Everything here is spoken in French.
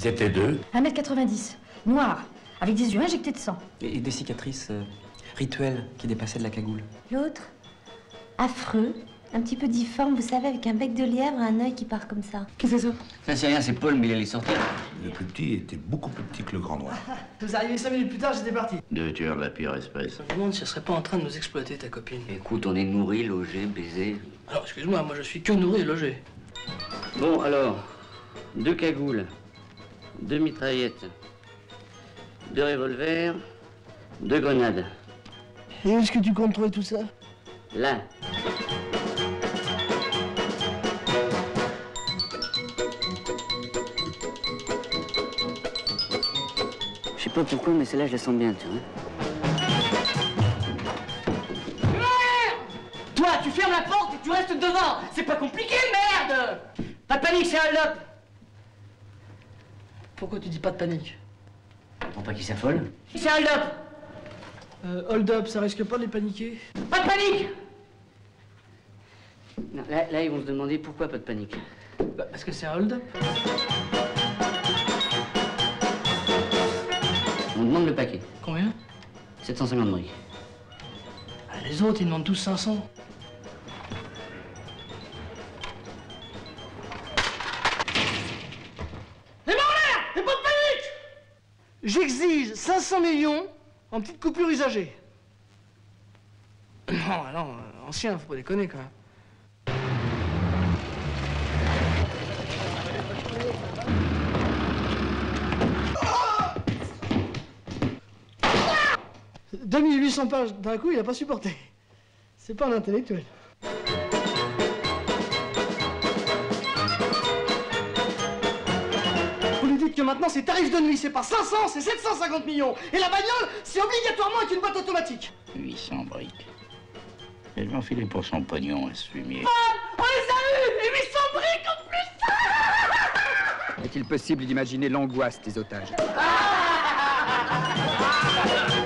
Ils étaient deux. 1m90, noir, avec des yeux injectés de sang. Et des cicatrices rituelles qui dépassaient de la cagoule. L'autre, affreux, un petit peu difforme, vous savez, avec un bec de lièvre et un œil qui part comme ça. Qu'est-ce que c'est ça? Ça, c'est rien, c'est Paul, mais il allait sortir. Le plus petit était beaucoup plus petit que le grand noir. Vous arrivez 5 minutes plus tard, j'étais parti. Deux tueurs de la pire espèce. Je me demande si elle serait pas en train de nous exploiter, ta copine. Écoute, on est nourri, logé, baisé. Alors, excuse-moi, moi je suis que nourri et logé. Bon, alors, 2 cagoules, 2 mitraillettes, 2 revolvers, 2 grenades. Et où est-ce que tu comptes trouver tout ça? Là. Je sais pas pourquoi, mais celle-là, je la sens bien, tu vois. Toi, tu fermes la porte et tu restes devant. C'est pas compliqué, merde. Pas de panique, c'est un hold-up. Pourquoi tu dis pas de panique? Pour pas qu'il s'affole. C'est un hold-up. Hold up, ça risque pas de les paniquer? Pas de panique. Non, là, ils vont se demander pourquoi pas de panique. Bah, parce que c'est un hold-up. On demande le paquet. Combien? 750 briques. Ah, les autres, ils demandent tous 500. C'est bon, l'air. C'est pas de panique. J'exige 500 millions en petites coupures usagées. Non, ancien, faut pas déconner quand même. Ah 2800 pages d'un coup, il a pas supporté. C'est pas un intellectuel. Vous lui dites que maintenant c'est tarif de nuit, c'est pas 500, c'est 750 millions. Et la bagnole, c'est obligatoirement avec une boîte automatique. 800 briques. Elle m'a filé pour son pognon, à ce fumier. On les a eus. Et 800 briques en plus. Est-il possible d'imaginer l'angoisse des otages?